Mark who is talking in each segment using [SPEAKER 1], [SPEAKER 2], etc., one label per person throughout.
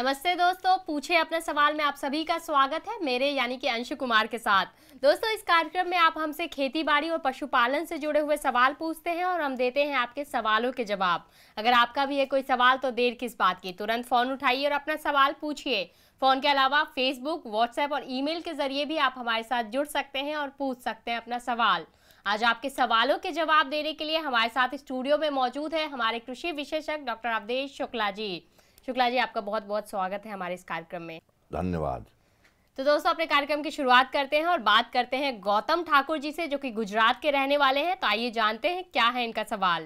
[SPEAKER 1] नमस्ते दोस्तों, पूछे अपने सवाल में आप सभी का स्वागत है मेरे यानी कि अंशु कुमार के साथ। दोस्तों, इस कार्यक्रम में आप हमसे खेती बाड़ी और पशुपालन से जुड़े हुए सवाल पूछते हैं और हम देते हैं आपके सवालों के जवाब। अगर आपका भी है कोई सवाल तो देर किस बात की, तुरंत फोन उठाइए और अपना सवाल पूछिए। फोन के अलावा फेसबुक, व्हाट्सएप और ईमेल के जरिए भी आप हमारे साथ जुड़ सकते हैं और पूछ सकते हैं अपना सवाल। आज आपके सवालों के जवाब देने के लिए हमारे साथ स्टूडियो में मौजूद है हमारे कृषि विशेषज्ञ डॉक्टर अवधेश शुक्ला जी। शुक्ला जी, आपका बहुत बहुत स्वागत है हमारे इस कार्यक्रम में।
[SPEAKER 2] धन्यवाद।
[SPEAKER 1] तो दोस्तों, अपने कार्यक्रम की शुरुआत करते हैं और बात करते हैं गौतम ठाकुर जी से, जो कि गुजरात के रहने वाले हैं। तो आइए जानते हैं क्या है इनका सवाल।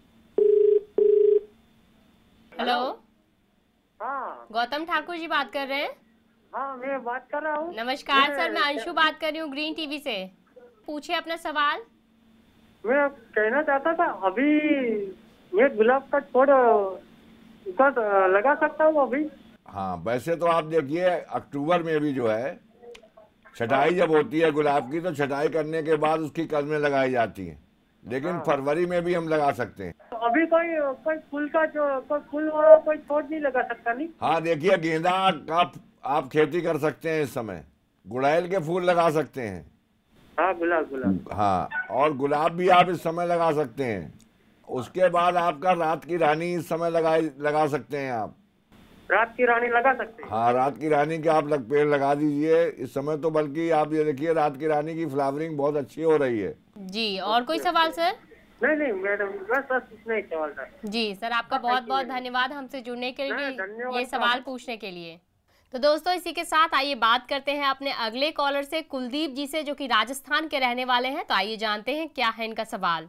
[SPEAKER 1] हेलो।
[SPEAKER 3] हाँ,
[SPEAKER 1] गौतम ठाकुर जी बात कर रहे हैं?
[SPEAKER 3] हाँ, मैं बात कर रहा हूँ।
[SPEAKER 1] नमस्कार सर, मैं अंशु बात कर रही हूँ ग्रीन टीवी से। पूछिए अपना सवाल।
[SPEAKER 3] मैं कहना चाहता था, अभी मैं गुलाब का छोड़ लगा सकता हूँ अभी?
[SPEAKER 2] हाँ, वैसे तो आप देखिए अक्टूबर में भी जो है छटाई जब होती है गुलाब की, तो छटाई करने के बाद उसकी कलमें लगाई जाती हैं, लेकिन फरवरी में भी हम लगा सकते हैं।
[SPEAKER 3] तो अभी कोई फूल का कोई फूल वाला कोई छोड़ नहीं लगा सकता नहीं?
[SPEAKER 2] हाँ, देखिए गेंदा का आप खेती कर सकते हैं इस समय, गुड़ैल के फूल लगा सकते हैं।
[SPEAKER 3] हाँ, गुलाब।
[SPEAKER 2] हाँ, और गुलाब भी आप इस समय लगा सकते हैं। उसके बाद आपका रात की रानी इस समय लगा सकते हैं आप।
[SPEAKER 3] रात की रानी लगा सकते हैं?
[SPEAKER 2] हाँ, रात की रानी के आप पेड़ लगा दीजिए इस समय। तो बल्कि आप ये देखिए रात की रानी की फ्लावरिंग बहुत अच्छी हो रही है
[SPEAKER 1] जी। और कोई सवाल सर?
[SPEAKER 3] नहीं मैडम, बस इतना ही सवाल था।
[SPEAKER 1] जी सर, आपका बहुत बहुत धन्यवाद हमसे जुड़ने के लिए,
[SPEAKER 3] धन्यवाद
[SPEAKER 1] ये सवाल पूछने के लिए। तो दोस्तों, इसी के साथ आइए बात करते हैं अपने अगले कॉलर से, कुलदीप जी से, जो कि राजस्थान के रहने वाले हैं। तो आइए जानते हैं क्या है इनका सवाल।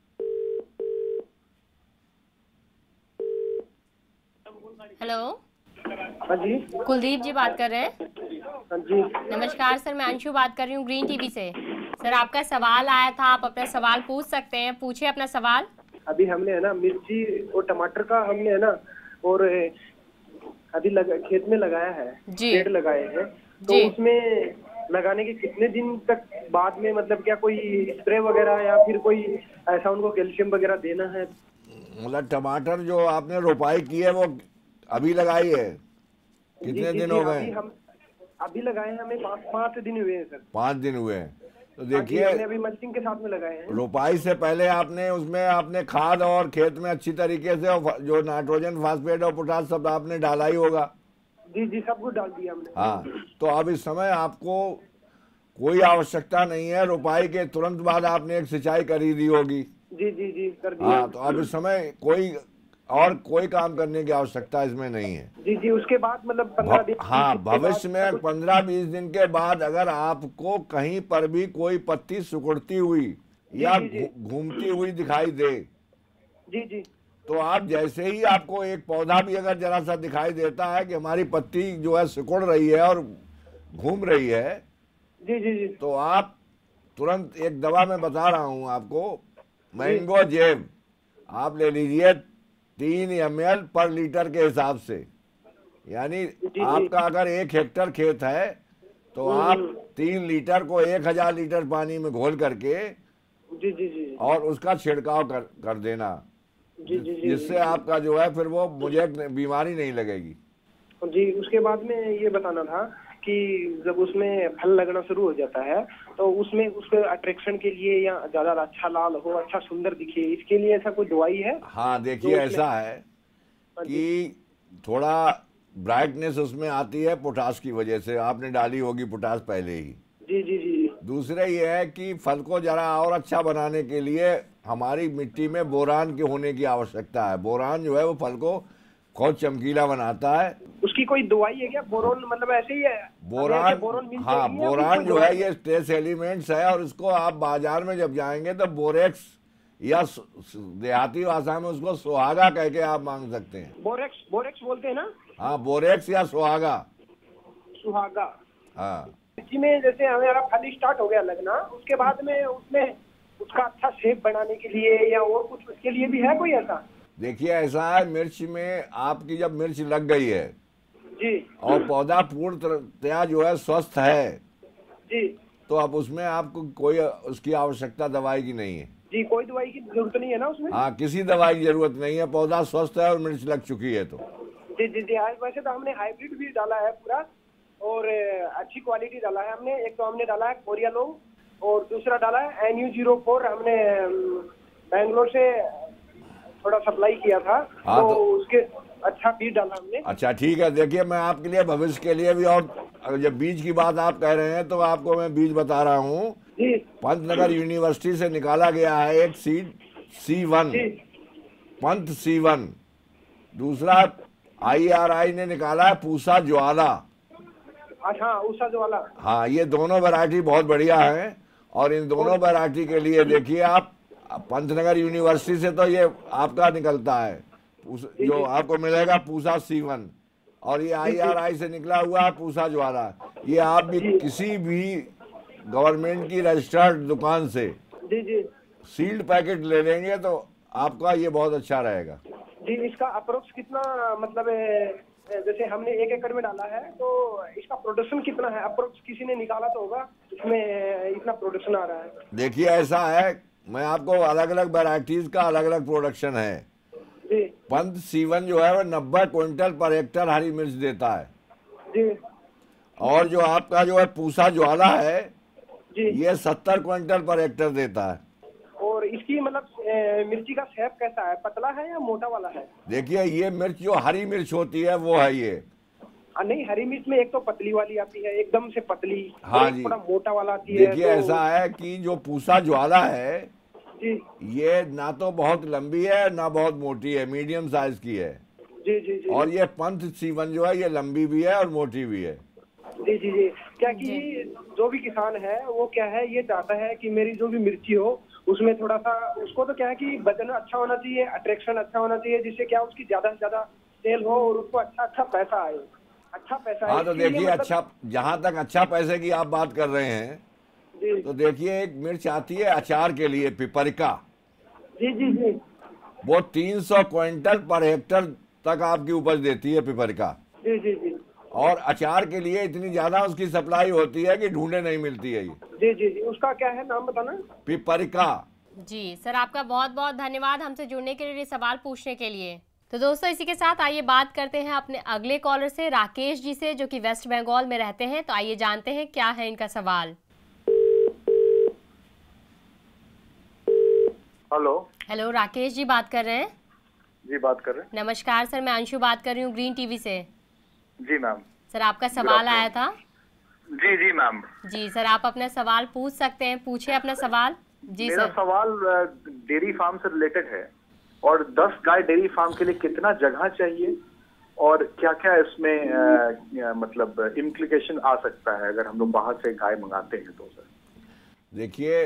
[SPEAKER 1] हेलो।
[SPEAKER 3] हाँ जी।
[SPEAKER 1] कुलदीप जी बात कर रहे हैं?
[SPEAKER 3] हाँ जी।
[SPEAKER 1] नमस्कार सर, मैं अंशु बात कर रही हूँ ग्रीन टीवी से। सर, आपका सवाल आया था, आप अपना सवाल पूछ सकते हैं। पूछिए अपना सवाल।
[SPEAKER 3] अभी हमने है ना मिर्ची और टमाटर का हमने है ना और अभी खेत में लगाया है,
[SPEAKER 1] जी।
[SPEAKER 3] पेड़ लगाए हैं। तो
[SPEAKER 1] जी।
[SPEAKER 3] उसमें लगाने के कितने दिन तक बाद में मतलब क्या कोई स्प्रे वगैरह या फिर कोई ऐसा उनको कैल्शियम वगैरह देना है?
[SPEAKER 2] मतलब टमाटर जो आपने रोपाई की है वो अभी लगाई है? कितने दिन हो गए?
[SPEAKER 3] अभी लगाए हैं, हमें 5 दिन हुए हैं सर।
[SPEAKER 2] 5 दिन हुए हैं। तो
[SPEAKER 3] हमने
[SPEAKER 2] देखिए
[SPEAKER 3] अभी मल्चिंग के साथ में लगाए हैं।
[SPEAKER 2] रोपाई से पहले आपने खाद और खेत में अच्छी तरीके से जो नाइट्रोजन, फास्फेट और पोटाश सब आपने डाला ही होगा।
[SPEAKER 3] जी, सब कुछ डाल दिया हमने।
[SPEAKER 2] हाँ, तो अब इस समय आपको कोई आवश्यकता नहीं है, रोपाई के तुरंत बाद आपने एक सिंचाई करी दी होगी।
[SPEAKER 3] जी कर दिया।
[SPEAKER 2] हाँ, तो अब इस समय कोई काम करने की आवश्यकता इसमें नहीं है।
[SPEAKER 3] जी, उसके बाद मतलब 15 दिन।
[SPEAKER 2] हाँ, भविष्य में 15-20 दिन के बाद अगर आपको कहीं पर भी कोई पत्ती सिकुड़ती हुई या घूमती हुई दिखाई दे,
[SPEAKER 3] जी,
[SPEAKER 2] तो आप जैसे ही आपको एक पौधा भी अगर जरा सा दिखाई देता है कि हमारी पत्ती जो है सिकुड़ रही है और घूम रही है,
[SPEAKER 3] जी,
[SPEAKER 2] तो आप तुरंत एक दवा मैं बता रहा हूँ आपको, मैंगो जेब आप ले लीजिए 3 ml पर लीटर के हिसाब से। यानी आपका अगर 1 हेक्टर खेत है तो आप 3 लीटर को 1000 लीटर पानी में घोल करके
[SPEAKER 3] जी
[SPEAKER 2] और उसका छिड़काव कर देना, जिससे आपका जो है फिर वो मुझे बीमारी नहीं लगेगी।
[SPEAKER 3] जी, उसके बाद में ये बताना था कि जब उसमें फल लगना शुरू हो जाता है तो उसमें उसके अट्रैक्शन के लिए या ज्यादा अच्छा लाल हो, अच्छा सुंदर दिखे, इसके लिए ऐसा कोई दवाई है?
[SPEAKER 2] हाँ, देखिए ऐसा है कि थोड़ा ब्राइटनेस उसमें आती है पोटाश की वजह से, आपने डाली होगी पोटाश पहले ही।
[SPEAKER 3] जी।
[SPEAKER 2] दूसरा ये है कि फल को जरा और अच्छा बनाने के लिए हमारी मिट्टी में बोरान के होने की आवश्यकता है। बोरान जो है वो फल को बहुत चमकीला बनाता है।
[SPEAKER 3] उसकी कोई दवाई है क्या? बोरोन मतलब ऐसे ही है?
[SPEAKER 2] बोरान, हाँ, बोरान जो है ये ट्रेस एलिमेंट्स है और इसको आप बाजार में जब जाएंगे तो बोरेक्स या देहाती भाषा में उसको सुहागा कह के आप मांग सकते हैं।
[SPEAKER 3] बोरेक्स बोलते हैं ना?
[SPEAKER 2] हाँ, बोरेक्स या सुहागा। हाँ,
[SPEAKER 3] मिर्ची में जैसे हमारा फल स्टार्ट हो गया लगना, उसके बाद में उसमें उसका अच्छा शेप बनाने के लिए या और कुछ उसके लिए भी है कोई ऐसा?
[SPEAKER 2] देखिए ऐसा है, मिर्च में आपकी जब मिर्च लग गई है
[SPEAKER 3] जी
[SPEAKER 2] और पौधा पूर्णतया जो है स्वस्थ है
[SPEAKER 3] जी,
[SPEAKER 2] तो अब उसमें आपको कोई उसकी आवश्यकता दवाई की नहीं है।
[SPEAKER 3] जी, कोई दवाई की जरूरत नहीं है ना उसमें?
[SPEAKER 2] हाँ, किसी दवाई की जरूरत नहीं है, पौधा स्वस्थ है और मिर्च लग चुकी है तो।
[SPEAKER 3] जी जी जी। आज वैसे तो हमने हाइब्रिड भी डाला है पूरा, और अच्छी क्वालिटी डाला है हमने। एक तो हमने डाला है कोरियालोंग, और दूसरा डाला है NU04। हमने बैंगलोर से थोड़ा सप्लाई किया था,
[SPEAKER 2] हाँ,
[SPEAKER 3] तो
[SPEAKER 2] तो
[SPEAKER 3] उसके अच्छा बीज डाला हमने।
[SPEAKER 2] अच्छा ठीक है। देखिए, मैं आपके लिए भविष्य के लिए भी, और जब बीज की बात आप कह रहे हैं तो आपको मैं बीज बता रहा हूँ।
[SPEAKER 3] जी
[SPEAKER 2] पंतनगर यूनिवर्सिटी से निकाला गया है एक सीड C1,
[SPEAKER 3] जी।
[SPEAKER 2] पंत C1। दूसरा IRI ने निकाला है पूसा ज्वाला।
[SPEAKER 3] अच्छा, उषा जो वाला।
[SPEAKER 2] हाँ, ये दोनों वैरायटी बहुत बढ़िया है। और इन दोनों वैरायटी के लिए देखिए आप, पंतनगर यूनिवर्सिटी से तो ये आपका निकलता है, जो आपको मिलेगा पूसा C1, और ये IRI से निकला हुआ है पूसा ज्वाला। ये आप भी किसी भी गवर्नमेंट की रजिस्टर्ड दुकान से
[SPEAKER 3] जी जी
[SPEAKER 2] सील्ड पैकेट ले लेंगे तो आपका ये बहुत अच्छा रहेगा।
[SPEAKER 3] जी। इसका अप्रोक्स कितना, मतलब जैसे हमने 1 एकड़ में डाला है, तो इसका प्रोडक्शन कितना है अप्रोक्स? किसी ने निकाला तो होगा, इसमें इतना प्रोडक्शन आ रहा है।
[SPEAKER 2] देखिए, ऐसा है, मैं आपको अलग अलग वैरायटीज का अलग अलग प्रोडक्शन है।
[SPEAKER 3] जी
[SPEAKER 2] पंत C1 जो है वो 90 क्विंटल पर हेक्टर हरी मिर्च देता है।
[SPEAKER 3] जी
[SPEAKER 2] और जो आपका जो है पूसा ज्वाला है,
[SPEAKER 3] जी।
[SPEAKER 2] ये 70 क्विंटल पर हेक्टर देता है।
[SPEAKER 3] और इसकी मतलब मिर्ची का शेप कैसा है, पतला है या मोटा वाला है?
[SPEAKER 2] देखिए, ये मिर्च जो हरी मिर्च होती है वो है ये।
[SPEAKER 3] नहीं, हरी मिर्च में एक तो पतली वाली आती है, एकदम से पतली।
[SPEAKER 2] हाँ
[SPEAKER 3] एक
[SPEAKER 2] जी।
[SPEAKER 3] थोड़ा मोटा वाला आती है।
[SPEAKER 2] देखिए, ऐसा है कि जो पूसा ज्वाला है,
[SPEAKER 3] जी
[SPEAKER 2] ये ना तो बहुत लंबी है ना बहुत मोटी है, मीडियम साइज की है।
[SPEAKER 3] जी जी जी
[SPEAKER 2] और ये पंत C1 जो है, ये लंबी भी है और मोटी भी है।
[SPEAKER 3] जी जी जी। क्या कि जो भी किसान है वो क्या है, ये चाहता है कि मेरी जो भी मिर्ची हो उसमें थोड़ा सा, उसको तो क्या है कि वजन अच्छा होना चाहिए, अट्रैक्शन अच्छा होना चाहिए, जिससे क्या उसकी ज्यादा से ज्यादा सेल हो और उसको अच्छा अच्छा पैसा आए। अच्छा पैसा आए।
[SPEAKER 2] हाँ, तो
[SPEAKER 3] इसके लिए
[SPEAKER 2] देखिए,
[SPEAKER 3] मतलब-
[SPEAKER 2] अच्छा, जहाँ तक अच्छा पैसे की आप बात कर रहे हैं,
[SPEAKER 3] जी
[SPEAKER 2] तो देखिए, एक मिर्च आती है अचार के लिए, पिपरिका।
[SPEAKER 3] जी जी जी
[SPEAKER 2] वो 300 क्विंटल पर हेक्टर तक आपकी उपज देती है पिपरिका।
[SPEAKER 3] जी जी जी
[SPEAKER 2] और अचार के लिए इतनी ज्यादा उसकी सप्लाई होती है कि ढूंढे नहीं मिलती है ये
[SPEAKER 3] जी जी जी। उसका क्या है, नाम बताना?
[SPEAKER 2] पिपरिका।
[SPEAKER 1] जी सर, आपका बहुत बहुत धन्यवाद हमसे जुड़ने के लिए, सवाल पूछने के लिए। तो दोस्तों, इसी के साथ आइए बात करते हैं अपने अगले कॉलर से, राकेश जी से, जो कि वेस्ट बंगाल में रहते हैं। तो आइए जानते हैं क्या है इनका सवाल।
[SPEAKER 4] हेलो।
[SPEAKER 1] हेलो, राकेश जी बात कर रहे हैं?
[SPEAKER 4] जी, बात कर रहे हैं।
[SPEAKER 1] नमस्कार सर, मैं अंशु बात कर रही हूँ ग्रीन टीवी से।
[SPEAKER 4] जी मैम।
[SPEAKER 1] सर, आपका सवाल आया था।
[SPEAKER 4] जी जी मैम।
[SPEAKER 1] जी सर, आप अपना सवाल पूछ सकते हैं, पूछिए अपना सवाल। जी
[SPEAKER 4] मेरा
[SPEAKER 1] सर।
[SPEAKER 4] सवाल डेयरी फार्म से रिलेटेड है, और 10 गाय डेयरी फार्म के लिए कितना जगह चाहिए, और क्या क्या इसमें मतलब इम्प्लीकेशन आ सकता है अगर हम लोग बाहर से गाय मंगाते हैं तो? सर
[SPEAKER 2] देखिए,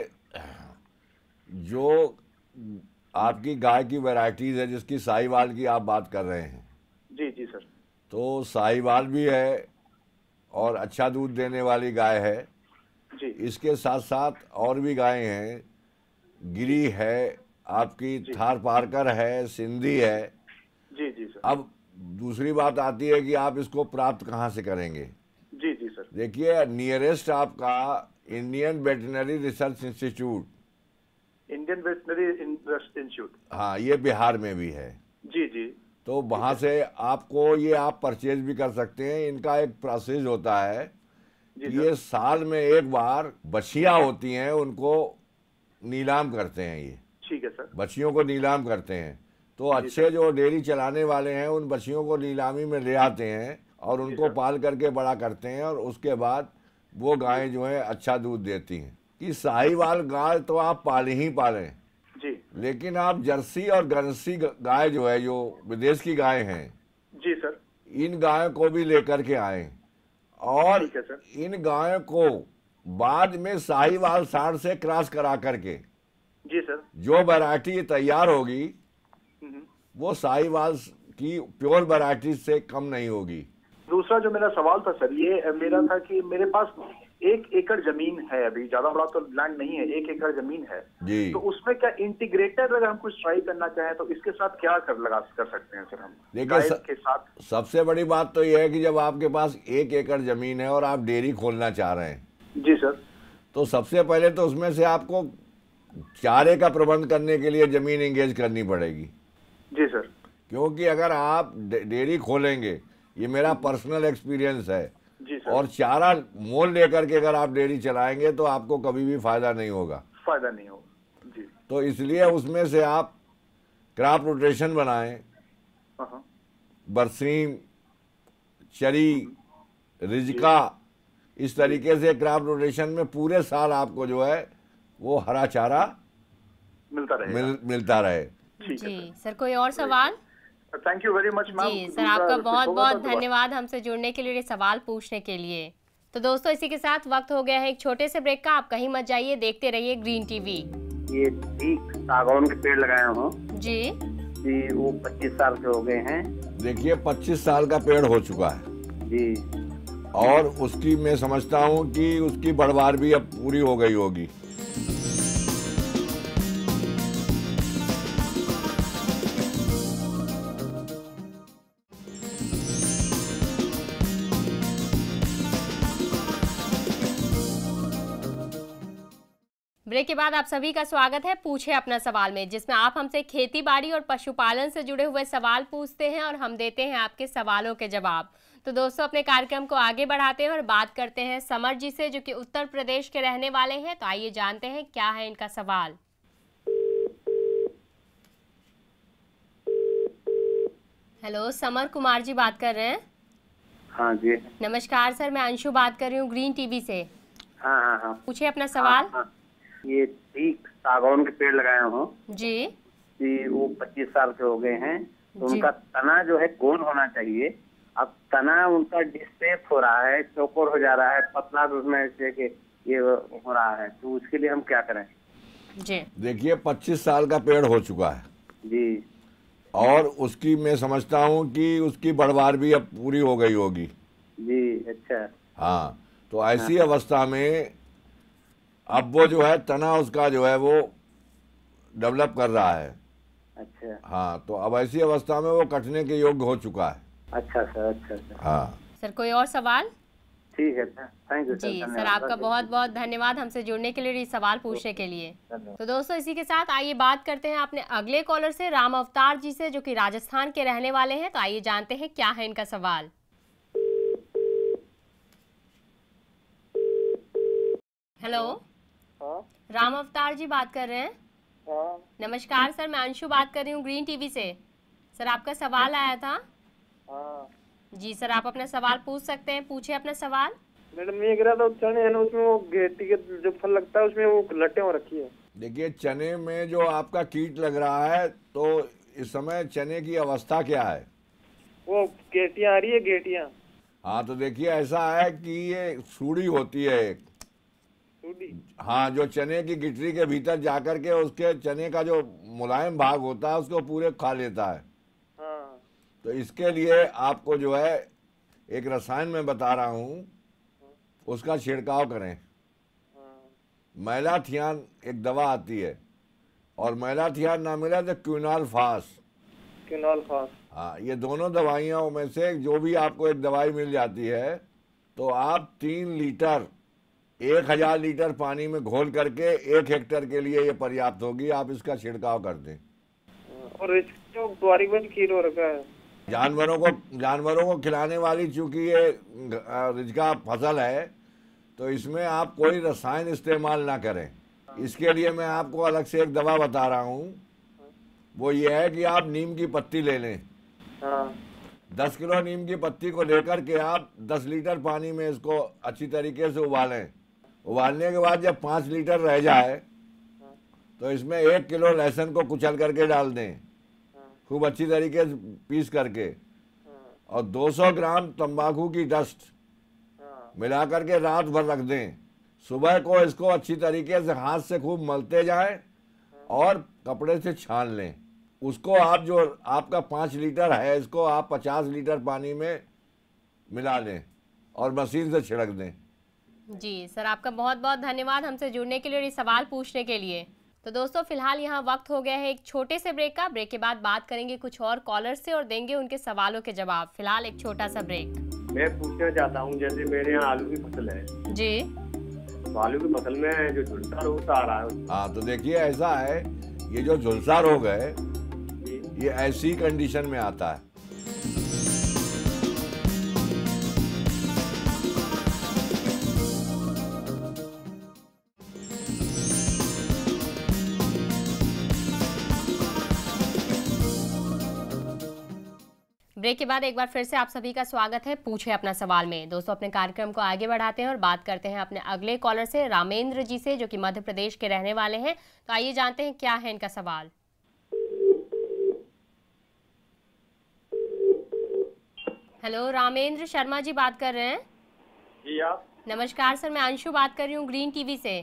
[SPEAKER 2] जो आपकी गाय की वैरायटीज है, जिसकी साहीवाल की आप बात कर रहे हैं,
[SPEAKER 4] जी जी सर।
[SPEAKER 2] तो साहीवाल भी है और अच्छा दूध देने वाली गाय है।
[SPEAKER 4] जी
[SPEAKER 2] इसके साथ साथ और भी गायें हैं, गिरी है, आपकी थार पारकर है, सिंधी है।
[SPEAKER 4] जी जी सर।
[SPEAKER 2] अब दूसरी बात आती है कि आप इसको प्राप्त कहाँ से करेंगे।
[SPEAKER 4] जी जी सर।
[SPEAKER 2] देखिए, नियरेस्ट आपका Indian veterinary research institute,
[SPEAKER 4] Indian veterinary institute,
[SPEAKER 2] हाँ, ये बिहार में भी है।
[SPEAKER 4] जी जी।
[SPEAKER 2] तो वहाँ से आपको ये आप परचेज भी कर सकते हैं। इनका एक प्रोसेस होता है कि ये साल में एक बार बछियाँ होती हैं, उनको नीलाम करते हैं। ये
[SPEAKER 4] ठीक है सर।
[SPEAKER 2] बछियों को नीलाम करते हैं। तो अच्छे जो डेयरी चलाने वाले हैं, उन बछियों को नीलामी में ले आते हैं और उनको पाल करके बड़ा करते हैं, और उसके बाद वो गायें जो है अच्छा दूध देती हैं। कि साहीवाल गाय तो आप पाले ही पालें,
[SPEAKER 4] जी
[SPEAKER 2] लेकिन आप जर्सी और गरसी गाय जो है, जो विदेश की गाय हैं,
[SPEAKER 4] जी सर,
[SPEAKER 2] इन गायों को भी लेकर के आए, और
[SPEAKER 4] ठीक है सर।
[SPEAKER 2] इन गायों को बाद में साहीवाल सांड से क्रॉस करा करके
[SPEAKER 4] जी सर।
[SPEAKER 2] जो वैरायटी तैयार होगी,
[SPEAKER 4] हम्म।
[SPEAKER 2] वो साहीवाल की प्योर वैरायटी से कम नहीं होगी।
[SPEAKER 4] दूसरा जो मेरा सवाल था सर, ये मेरा था कि मेरे पास 1 एकड़ जमीन है, अभी ज्यादा बड़ा तो लैंड नहीं है, 1 एकड़ जमीन है
[SPEAKER 2] जी।
[SPEAKER 4] तो उसमें क्या इंटीग्रेटेड अगर हम कुछ ट्राई करना चाहें तो इसके साथ क्या कर सकते हैं सर हम?
[SPEAKER 2] देखिए,
[SPEAKER 4] गाय के साथ
[SPEAKER 2] सबसे बड़ी बात तो यह है कि जब आपके पास 1 एकड़ जमीन है और आप डेयरी खोलना चाह रहे हैं,
[SPEAKER 4] जी सर,
[SPEAKER 2] तो सबसे पहले तो उसमें से आपको चारे का प्रबंध करने के लिए जमीन एंगेज करनी पड़ेगी।
[SPEAKER 4] जी सर,
[SPEAKER 2] क्योंकि अगर आप डेयरी खोलेंगे, ये मेरा पर्सनल एक्सपीरियंस है,
[SPEAKER 4] जी सर।
[SPEAKER 2] और चारा मोल लेकर के अगर आप डेयरी चलाएंगे तो आपको कभी भी फायदा नहीं होगा।
[SPEAKER 4] फायदा नहीं होगा जी।
[SPEAKER 2] तो इसलिए उसमें से आप क्रॉप रोटेशन बनाएं,
[SPEAKER 4] हाँ।
[SPEAKER 2] बरसीम, चरी, रिजका, इस तरीके से क्रॉप रोटेशन में पूरे साल आपको जो है वो हरा चारा
[SPEAKER 4] मिलता रहेगा।
[SPEAKER 2] मिलता रहे।
[SPEAKER 4] ठीक है
[SPEAKER 1] जी सर, कोई और सवाल?
[SPEAKER 4] Thank you very much ma'am.
[SPEAKER 1] जी सर, आपका बहुत बहुत धन्यवाद हमसे जुड़ने के लिए, ये सवाल पूछने के लिए। तो दोस्तों, इसी के साथ वक्त हो गया है एक छोटे से ब्रेक का। आप कहीं मत जाइए, देखते रहिए ग्रीन टीवी।
[SPEAKER 5] ये ठीक सागौन के पेड़ लगाए हो
[SPEAKER 1] जी
[SPEAKER 5] जी, वो 25 साल के हो गए हैं
[SPEAKER 2] देखिए 25 साल का पेड़ हो चुका है
[SPEAKER 5] जी।
[SPEAKER 2] और उसकी मैं समझता हूँ कि उसकी बढ़वार भी अब पूरी हो गई होगी।
[SPEAKER 1] ब्रेक के बाद आप सभी का स्वागत है पूछे अपना सवाल में, जिसमें आप हमसे खेती बाड़ी और पशुपालन से जुड़े हुए सवाल पूछते हैं और हम देते हैं आपके सवालों के जवाब। तो दोस्तों, अपने कार्यक्रम को आगे बढ़ाते हैं और बात करते हैं समर जी से, जो कि उत्तर प्रदेश के रहने वाले हैं। तो आइए जानते हैं क्या है इनका सवाल। हेलो, समर कुमार जी बात कर रहे हैं?
[SPEAKER 5] हाँ जी।
[SPEAKER 1] नमस्कार सर, मैं अंशु बात कर रही हूँ ग्रीन टीवी से।
[SPEAKER 5] हाँ हाँ हाँ।
[SPEAKER 1] पूछिए अपना सवाल।
[SPEAKER 5] हाँ। ये ठीक सागौन के पेड़ लगाए हो
[SPEAKER 1] जी
[SPEAKER 5] जी, वो 25 साल के हो गए हैं, तो
[SPEAKER 1] जी।
[SPEAKER 5] उनका तना जो है गोल होना चाहिए। अब तना उनका डिस्टेप हो रहा है, चौकोर हो जा रहा है, पतला उसमें से कि ये हो रहा है, तो उसके लिए हम क्या करें?
[SPEAKER 1] जी
[SPEAKER 2] देखिए 25 साल का पेड़ हो चुका है
[SPEAKER 5] जी
[SPEAKER 2] और उसकी मैं समझता हूँ कि उसकी बढ़वार भी अब पूरी हो गई होगी।
[SPEAKER 5] जी। अच्छा।
[SPEAKER 2] हाँ, तो ऐसी अवस्था में अब वो जो है तना उसका जो है वो डेवलप कर रहा है।
[SPEAKER 5] अच्छा।
[SPEAKER 2] हाँ, तो अब ऐसी अवस्था में वो कटने के योग्य हो चुका है।
[SPEAKER 5] अच्छा सर। अच्छा सर।
[SPEAKER 2] हाँ
[SPEAKER 1] सर, कोई और सवाल?
[SPEAKER 5] ठीक है सर, थैंक यू सर।
[SPEAKER 1] जी सर,
[SPEAKER 5] धन्यवाद।
[SPEAKER 1] आपका बहुत बहुत धन्यवाद हमसे जुड़ने के लिए, ये सवाल पूछने के लिए। तो दोस्तों, इसी के साथ आइए बात करते हैं अपने अगले कॉलर से, राम अवतार जी से, जो कि राजस्थान के रहने वाले हैं। तो आइए जानते हैं क्या है इनका सवाल। हेलो, राम अवतार जी बात कर रहे हैं? नमस्कार सर, मैं अंशु बात कर रही हूँ ग्रीन टीवी से। सर, आपका सवाल आया था। जी सर, आप अपना सवाल पूछ सकते हैं, पूछिए अपना सवाल।
[SPEAKER 3] मैडम, ये कह रहा था चने है ना, उसमें वो घेटी के जो फल लगता है उसमें वो लट्टे हो रखी है।
[SPEAKER 2] देखिए चने में जो आपका कीट लग रहा है, तो इस समय चने की अवस्था क्या है?
[SPEAKER 3] वो गेटियां आ रही है, गेटियां।
[SPEAKER 2] हाँ, तो देखिए ऐसा है कि ये सूढ़ी होती है एक। हाँ, जो चने की गिटरी के भीतर जाकर के उसके चने का जो मुलायम भाग होता है उसको पूरे खा लेता है।
[SPEAKER 3] हाँ।
[SPEAKER 2] तो इसके लिए आपको जो है एक रसायन मैं बता रहा हूँ, उसका छिड़काव करें। मैलाथियान एक दवा आती है, और मैलाथियान ना मिला तो क्विनाल फास। हाँ, ये दोनों दवाइयों में से जो भी आपको एक दवाई मिल जाती है, तो आप 3 लीटर 1000 लीटर पानी में घोल करके 1 हेक्टेयर के लिए ये पर्याप्त होगी। आप इसका छिड़काव कर दें।
[SPEAKER 3] और इसको बारीक बारीक कीट हो रखा है।
[SPEAKER 2] जानवरों को खिलाने वाली, चूंकि ये रिजका फसल है, तो इसमें आप कोई रसायन इस्तेमाल ना करें। इसके लिए मैं आपको अलग से एक दवा बता रहा हूँ, वो ये है कि आप नीम की पत्ती ले लें। 10 किलो नीम की पत्ती को लेकर के आप 10 लीटर पानी में इसको अच्छी तरीके से उबालें। उबालने के बाद जब 5 लीटर रह जाए, तो इसमें 1 किलो लहसुन को कुचल करके डाल दें, खूब अच्छी तरीके से पीस करके, और 200 ग्राम तंबाकू की डस्ट मिला करके रात भर रख दें। सुबह को इसको अच्छी तरीके से हाथ से खूब मलते जाएं और कपड़े से छान लें। उसको आप जो आपका 5 लीटर है, इसको आप 50 लीटर पानी में मिला लें और मशीन से छिड़क दें।
[SPEAKER 1] जी सर, आपका बहुत बहुत धन्यवाद हमसे जुड़ने के लिए और ये सवाल पूछने के लिए। तो दोस्तों, फिलहाल यहाँ वक्त हो गया है एक छोटे से ब्रेक का। ब्रेक के बाद बात करेंगे कुछ और कॉलर से और देंगे उनके सवालों के जवाब। फिलहाल एक छोटा सा ब्रेक।
[SPEAKER 6] मैं पूछना चाहता हूँ, जैसे मेरे यहाँ आलू की फसल है
[SPEAKER 1] जी,
[SPEAKER 6] तो आलू की फसल में जो झुलसा रोग आ रहा है।
[SPEAKER 2] हाँ, तो देखिए ऐसा है, ये जो झुलसा रोग है, ये ऐसी कंडीशन में आता है।
[SPEAKER 1] ब्रेक के बाद एक बार फिर से आप सभी का स्वागत है पूछे अपना सवाल में। दोस्तों, अपने कार्यक्रम को आगे बढ़ाते हैं और बात करते हैं अपने अगले कॉलर से, रामेंद्र जी से, जो कि मध्य प्रदेश के रहने वाले हैं। तो आइए जानते हैं क्या है इनका सवाल। हेलो, रामेंद्र शर्मा जी बात कर रहे हैं?
[SPEAKER 6] जी आप।
[SPEAKER 1] नमस्कार सर, मैं अंशु बात कर रही हूँ ग्रीन टीवी से।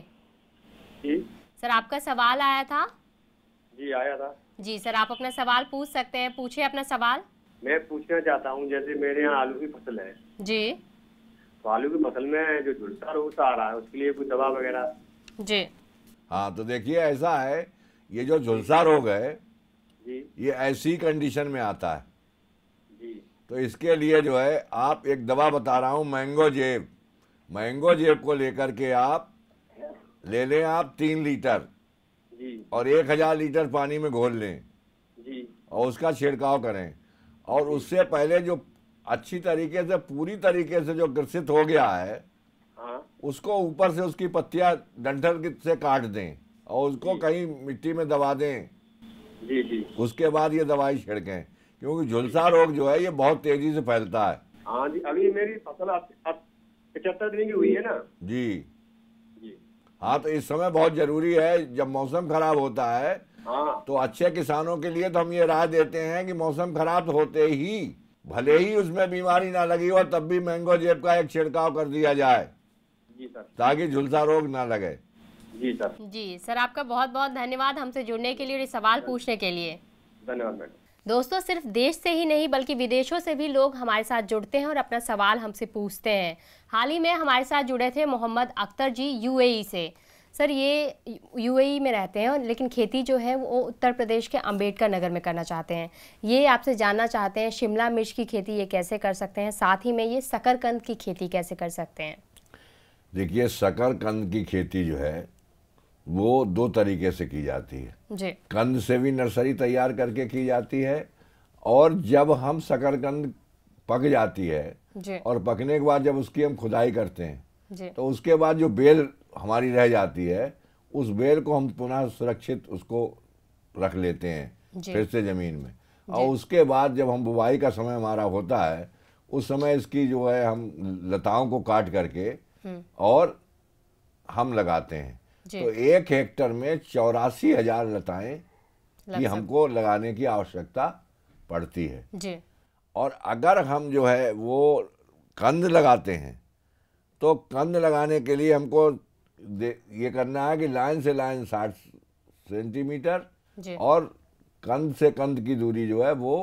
[SPEAKER 6] जी
[SPEAKER 1] सर, आपका सवाल आया था?
[SPEAKER 6] जी आया था।
[SPEAKER 1] जी सर, आप अपना सवाल पूछ सकते हैं, पूछिए अपना सवाल।
[SPEAKER 6] मैं पूछना चाहता हूँ, जैसे मेरे यहाँ आलू की फसल है,
[SPEAKER 1] जी
[SPEAKER 6] तो आलू की फसल में जो झुलसा रोग सा आ रहा है, उसके लिए कोई दवा वगैरह?
[SPEAKER 1] जी।
[SPEAKER 2] हाँ, तो देखिए ऐसा है, ये जो झुलसा रोग है
[SPEAKER 6] जी
[SPEAKER 2] ये ऐसी कंडीशन में आता है।
[SPEAKER 6] जी
[SPEAKER 2] तो इसके लिए जो है आप एक दवा बता रहा हूँ, मैंगो जेब। मैंगो जेब को लेकर के आप ले लें आप 3 लीटर
[SPEAKER 6] जी
[SPEAKER 2] और 1000 लीटर पानी में घोल लें
[SPEAKER 6] जी
[SPEAKER 2] और उसका छिड़काव करें। और उससे पहले जो अच्छी तरीके से, पूरी तरीके से जो ग्रसित हो गया है,
[SPEAKER 6] हाँ
[SPEAKER 2] उसको ऊपर से उसकी पत्तियां डंठल से काट दें और उसको कहीं मिट्टी में दबा दें।
[SPEAKER 6] जी जी।
[SPEAKER 2] उसके बाद ये दवाई छिड़कें, क्योंकि झुलसा रोग जो है ये बहुत तेजी से फैलता है।
[SPEAKER 6] हाँ जी, अभी मेरी फसल 75 दिन की हुई है ना।
[SPEAKER 2] जी
[SPEAKER 6] जी
[SPEAKER 2] हाँ, तो इस समय बहुत जरूरी है, जब मौसम खराब होता है
[SPEAKER 6] हाँ
[SPEAKER 2] तो अच्छे किसानों के लिए तो हम ये राय देते हैं कि मौसम खराब होते ही, भले ही उसमें बीमारी ना लगी हो, तब भी मैंगो जेब का एक छिड़काव कर दिया जाए
[SPEAKER 6] जी सर।
[SPEAKER 2] ताकि झुलसा रोग ना लगे।
[SPEAKER 6] जी सर।
[SPEAKER 1] जी सर, आपका बहुत बहुत धन्यवाद हमसे जुड़ने के लिए और ये सवाल पूछने के लिए।
[SPEAKER 6] धन्यवाद मैडम।
[SPEAKER 1] दोस्तों, सिर्फ देश से ही नहीं बल्कि विदेशों से भी लोग हमारे साथ जुड़ते हैं और अपना सवाल हमसे पूछते हैं। हाल ही में हमारे साथ जुड़े थे मोहम्मद अख्तर जी यूएई से। सर, ये यूएई में रहते हैं लेकिन खेती जो है वो उत्तर प्रदेश के अंबेडकर नगर में करना चाहते हैं। ये आपसे जानना चाहते हैं शिमला मिर्च की खेती ये कैसे कर सकते हैं, साथ ही में ये शकरकंद की खेती कैसे कर सकते हैं।
[SPEAKER 2] देखिए, शकरकंद की खेती जो है वो 2 तरीके से की जाती है
[SPEAKER 1] जी।
[SPEAKER 2] कंद से भी नर्सरी तैयार करके की जाती है, और जब हम शकरकंद पक जाती है
[SPEAKER 1] जी
[SPEAKER 2] और पकने के बाद जब उसकी हम खुदाई करते हैं
[SPEAKER 1] जी
[SPEAKER 2] तो उसके बाद जो बेल हमारी रह जाती है, उस बेल को हम पुनः सुरक्षित उसको रख लेते हैं
[SPEAKER 1] जी।
[SPEAKER 2] फिर से ज़मीन में। और उसके बाद जब हम बुवाई का समय हमारा होता है, उस समय इसकी जो है हम लताओं को काट करके और हम लगाते हैं।
[SPEAKER 1] जी।
[SPEAKER 2] तो 1 हेक्टर में 84,000 लताएं की हमको लगाने की आवश्यकता पड़ती है।
[SPEAKER 1] जी
[SPEAKER 2] और अगर हम जो है वो कंद लगाते हैं तो कंद लगाने के लिए हमको ये करना है कि लाइन से लाइन 60 सेंटीमीटर
[SPEAKER 1] जी
[SPEAKER 2] और कंद से कंद की दूरी जो है वो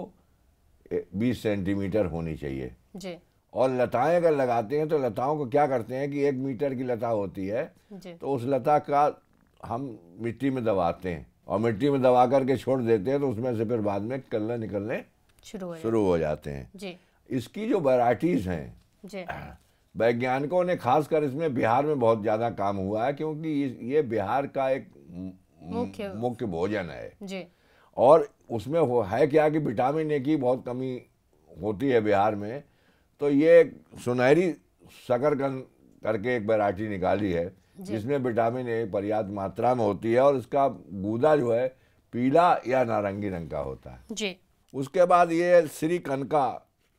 [SPEAKER 2] 20 सेंटीमीटर होनी चाहिए।
[SPEAKER 1] जी
[SPEAKER 2] और लताएं अगर लगाते हैं तो लताओं को क्या करते हैं कि 1 मीटर की लता होती है,
[SPEAKER 1] जी
[SPEAKER 2] तो उस लता का हम मिट्टी में दबाते हैं और मिट्टी में दबा करके छोड़ देते हैं, तो उसमें से फिर बाद में कल्ले निकलने शुरू हो जाते हैं।
[SPEAKER 1] जी
[SPEAKER 2] इसकी जो वैरायटीज़ हैं,
[SPEAKER 1] जी
[SPEAKER 2] वैज्ञानिकों ने खासकर इसमें बिहार में बहुत ज़्यादा काम हुआ है, क्योंकि ये बिहार का एक मुख्य भोजन है।
[SPEAKER 1] जी
[SPEAKER 2] और उसमें है क्या कि विटामिन ए की बहुत कमी होती है बिहार में। तो ये सुनहरी शकरकंद करके एक वैरायटी निकाली है जिसमें विटामिन ए पर्याप्त मात्रा में होती है और इसका गूदा जो है पीला या नारंगी रंग का होता है।
[SPEAKER 1] जी
[SPEAKER 2] उसके बाद ये श्री कनका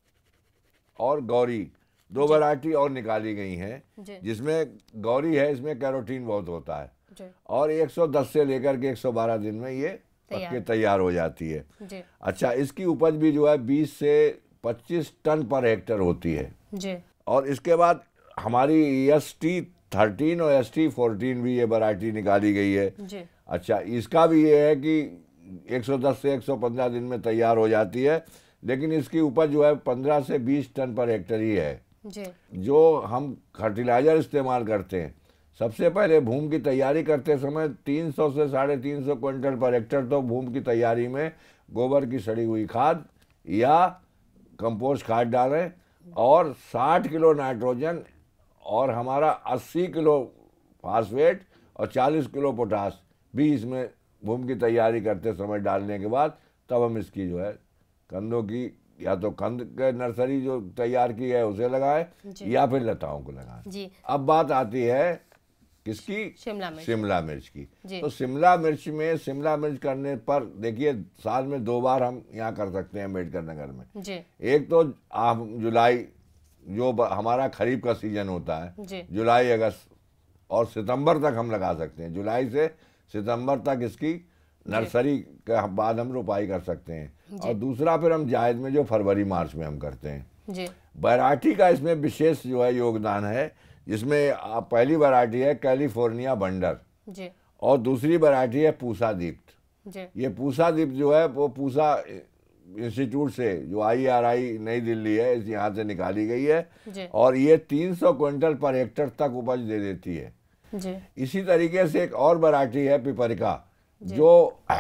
[SPEAKER 2] और गौरी 2 वैरायटी और निकाली गई हैं, जिसमें गौरी है, इसमें कैरोटीन बहुत होता है
[SPEAKER 1] जी
[SPEAKER 2] और 110 से लेकर के 112 दिन में ये पक के तैयार हो जाती है।
[SPEAKER 1] जी
[SPEAKER 2] अच्छा, इसकी उपज भी जो है 20 से 25 टन पर हेक्टर होती है।
[SPEAKER 1] जी
[SPEAKER 2] और इसके बाद हमारी ST13 और ST14 भी ये वैरायटी निकाली गई है।
[SPEAKER 1] जी
[SPEAKER 2] अच्छा, इसका भी ये है कि 110 से 115 दिन में तैयार हो जाती है, लेकिन इसकी उपज जो है 15 से 20 टन पर हेक्टर ही है।
[SPEAKER 1] जी
[SPEAKER 2] जो हम फर्टिलाइजर इस्तेमाल करते हैं, सबसे पहले भूमि की तैयारी करते समय 300 से 350 क्विंटल पर हेक्टर तो भूमि की तैयारी में गोबर की सड़ी हुई खाद या कंपोस्ट खाद डालें और 60 किलो नाइट्रोजन और हमारा 80 किलो फास्फेट और 40 किलो पोटास भी इसमें भूमि की तैयारी करते समय डालने के बाद तब हम इसकी जो है कंदों की या तो कंद के नर्सरी जो तैयार की है उसे लगाए या फिर लताओं को लगाए
[SPEAKER 1] जी।
[SPEAKER 2] अब बात आती है किसकी? शिमला मिर्च की। तो शिमला मिर्च में शिमला मिर्च करने पर देखिए साल में 2 बार हम यहाँ कर सकते हैं अम्बेडकर नगर में
[SPEAKER 1] जी।
[SPEAKER 2] एक तो जुलाई जो हमारा खरीफ का सीजन होता है, जुलाई अगस्त और सितंबर तक हम लगा सकते हैं। जुलाई से सितंबर तक इसकी नर्सरी के बाद हम रोपाई कर सकते हैं। और दूसरा फिर हम जायद में जो फरवरी मार्च में हम करते हैं। वैरायटी का इसमें विशेष जो है योगदान है, जिसमें पहली वैरायटी है कैलिफोर्निया बंडर और दूसरी वैरायटी है पूसा दीप्त। ये पूसा दीप्त जो है वो पूसा इंस्टीट्यूट से जो IRI नई दिल्ली है इस यहाँ से निकाली गई है और ये 300 क्विंटल पर हेक्टर तक उपज दे देती है। इसी तरीके से एक और वैरायटी है पिपरिका जो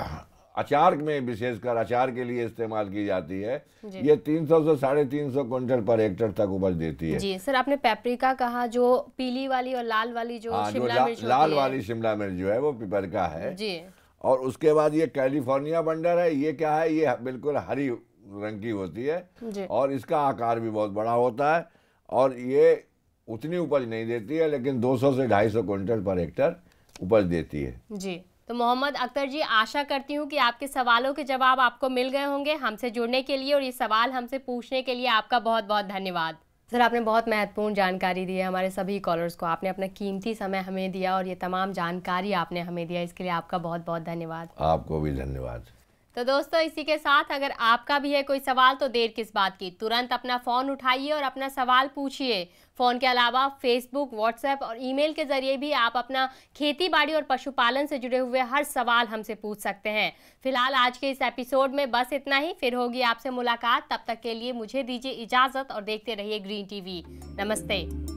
[SPEAKER 2] अचार में विशेषकर अचार के लिए इस्तेमाल की जाती है। ये 300 से 350 क्विंटल पर हेक्टर तक उपज देती है।
[SPEAKER 1] जी सर, आपने पेपरिका कहा, जो पीली वाली और लाल वाली जो शिमला मिर्च
[SPEAKER 2] लाल वाली शिमला मिर्च जो है वो पिपरिका है जी। और उसके बाद ये कैलिफोर्निया बंडर है। ये क्या है? ये बिल्कुल हरी रंग की होती है और इसका आकार भी बहुत बड़ा होता है और ये उतनी उपज नहीं देती है, लेकिन 200 से 250 क्विंटल पर हेक्टर उपज देती है
[SPEAKER 1] जी। तो मोहम्मद अख्तर जी, आशा करती हूँ कि आपके सवालों के जवाब आपको मिल गए होंगे। हमसे जुड़ने के लिए और ये सवाल हमसे पूछने के लिए आपका बहुत बहुत धन्यवाद। सर, आपने बहुत महत्वपूर्ण जानकारी दी है हमारे सभी कॉलर्स को। आपने अपना कीमती समय हमें दिया और ये तमाम जानकारी आपने हमें दिया, इसके लिए आपका बहुत बहुत धन्यवाद।
[SPEAKER 2] आपको भी धन्यवाद।
[SPEAKER 1] तो दोस्तों, इसी के साथ अगर आपका भी है कोई सवाल तो देर किस बात की, तुरंत अपना फ़ोन उठाइए और अपना सवाल पूछिए। फ़ोन के अलावा फेसबुक, व्हाट्सएप और ईमेल के ज़रिए भी आप अपना खेती बाड़ी और पशुपालन से जुड़े हुए हर सवाल हमसे पूछ सकते हैं। फिलहाल आज के इस एपिसोड में बस इतना ही, फिर होगी आपसे मुलाकात। तब तक के लिए मुझे दीजिए इजाज़त और देखते रहिए ग्रीन टीवी। नमस्ते।